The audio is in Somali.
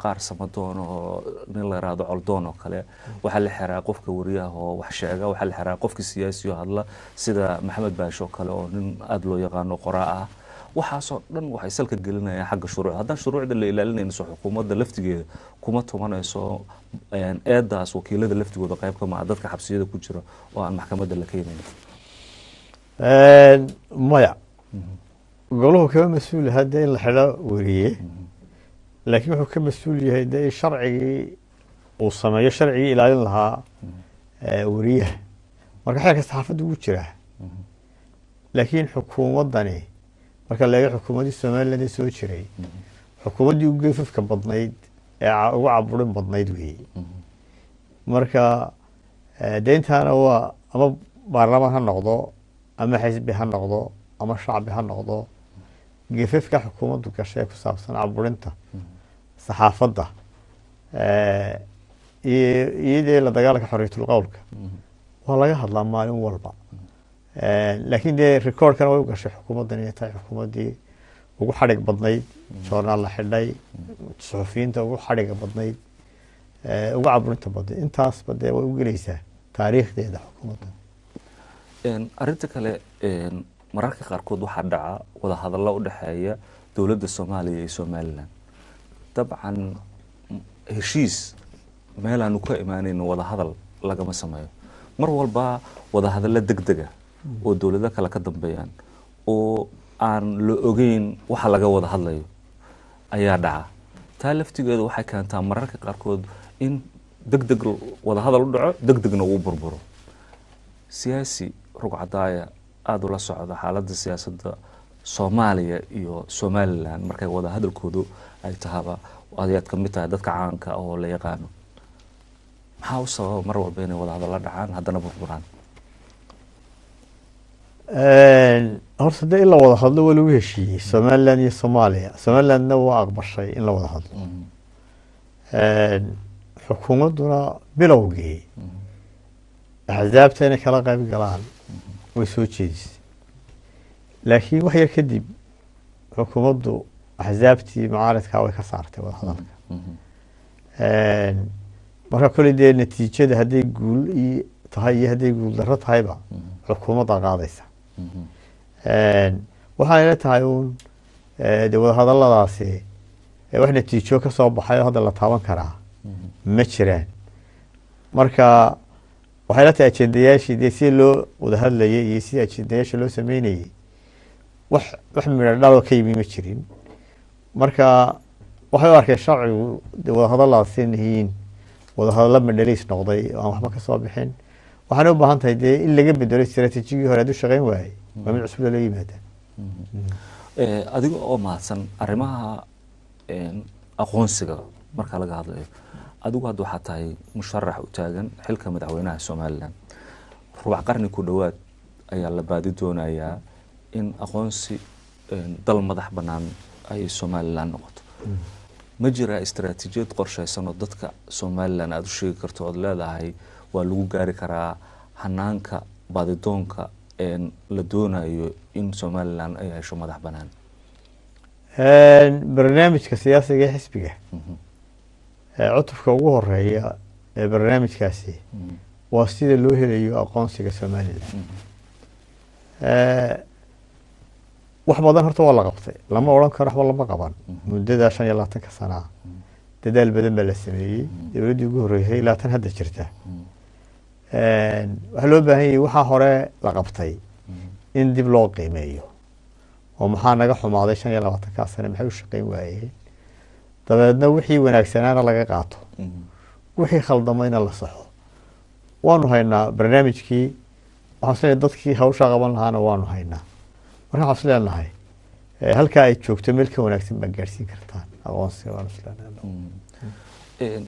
qaar samadoon oo nin la yiraahdo coldoon oo kale waxa la xiraa qofka wariyaha oo wax sheega waxa la xiraa qofka siyaasi oo hadla sida maxamed baasho kale oo nin aad loo yaqaano qoraa ah waxaasoo dhan waxay salka gelinayaan xagga shuruucda haddaan shuruucda la ilaalinayno xukuumadda laftigeeda kuma tumanayso eedaas wakiilada laftigooda qayb ka ah dadka xabsiyada ku jira oo aan maxkamadda la keenayn maya goluhu kama mas-uul hadda in la xidho wariye laakiin wuxuu ka mas-uul yahay de sharcigii uu sameeyo sharcigii ilaalin lahaa wariyaha marka xeerka saxaafadda ugu jira laakiin xukuumaddani marka laga xukuumadii Soomaaliland soo jiray xukuumadii ugu geefafka badnayd ee ugu caburin badnayd weey marka deyntaana waa ama baarlamaan ha noqdo ama xisbi ha noqdo ama shacbi ha noqdo geefafka xukuumaddu gashay ku saabsan caburinta saxaafadda iyadoo la dagaalanka xorriyatul qowlka waa laga hadlaa maalin walba laakiin de recordkana way u gashay xukuumaddan inay tahay xukuumaddii ugu xadhig badnayd joornaal la xidhay suxufiyiinta ugu xadhiga badnayd ugu caburinta badnayd intaasba dee way u gelaysaa taariikhdeeda xukuumadda arrinta kale mararka qaarkood waxaa dhaca wada hadallo u dhexeeya dowladda Soomaaliya iyo Somaliland dabcan heshiis meel aanu ka imaanayno wada hadal lagama sameeyo mar walba wada hadallo degdega oo dowladda kala ka dambeeyaan oo aan la ogeyn waxa laga wada hadlayo ayaa dhaca taa laftigeedu waxay keentaa mararka qaarkood in degdeg wada hadal u dhaco degdegna uu burburo siyaasi rugcadaaya aad ula socda xaaladda siyaasadda Soomaaliya iyo Somaliland markay wada hadalkoodu ay tahaba aad ka mid tahay dadka caanka oo la yaqaano maxaa u sababa mar walba inay wada hadal la dhacaan haddana burburaan horta de in la wada hadlo waa lagu heshiiyey Somaliland iyo Soomaaliya Somalilandna waa aqbashay in la wada hadlo xukuumadduna bilowgii axzaabta inay kala qayb galaan way soo jeedisay laakiin wax yar kadib xukuumaddu axzaabtii mucaaradka way ka saartay wada hadalka marka koley dee natiijada hadday guul tahay iyo hadday guul darro tahayba xukuumadda qaadaysa waxaa ila tahay uun de wada hadalladaasi wax natiijo ka soo baxay oo hadda la taaban karaa ma jiraan marka waxay ila tahay ajendayaashii dee si loo wada hadlayay iyo si ajendayaasha loo sameynayay wax midho dhalo ka yimi ma jirin marka waxay u arkeen sharcigu de wada hadalladaasi yihiin wada hadallo madhaliis noqday oo aan waxba ka soo bixin waxaana u baahan tahay dee in laga bedelo istaraatiijigii hore hadduu shaqayn waayey waa mid cusub lala yimaada adiga oo mahadsan arrimaha aqoonsiga marka laga hadlayo adigu hadda waxaa tahay musharax u taagan xilka madaxweynaha Somaliland rubac qarni ku dhawaad ayaa la baadi doonayaa in aqoonsi dal madax bannaan ay Somaliland noqoto ma jira istaraatiijiyad qorshaysan oo dadka Somaliland aad u sheegi karto oo leedahay waa lagu gaari karaa hanaanka baadidoonka la doonayo in Somaliland ay hesho madax bannaan barnaamijka siyaasiga ee xisbiga cutubka ugu horeeya ee barnaamijkaasi waa sida loo helayo aqoonsiga Somaliland wax badan horta waa la qabtay lama oran karo waxba lama qaban muddada 25 sano dadaal badan baa la sameeyey dawladdii ugu horeysay ilaa tan hadda jirta waxa loo baahan yahay waxa hore la qabtay in dib loo qiimeeyo oo maxaa naga xumaaday 25 sano maxay u shaqayn waayeen dabeedna wixii wanaagsanaana laga qaato wixii khaldamayna la saxo waanu haynaa barnaamijkii waxaan dadkii hawsha qaban lahaana waanu haynaa marka waxaan leenahay halka ay joogto meel ka wanaagsan baa gaarsiin kartaan aqoonsiga waanu leenahay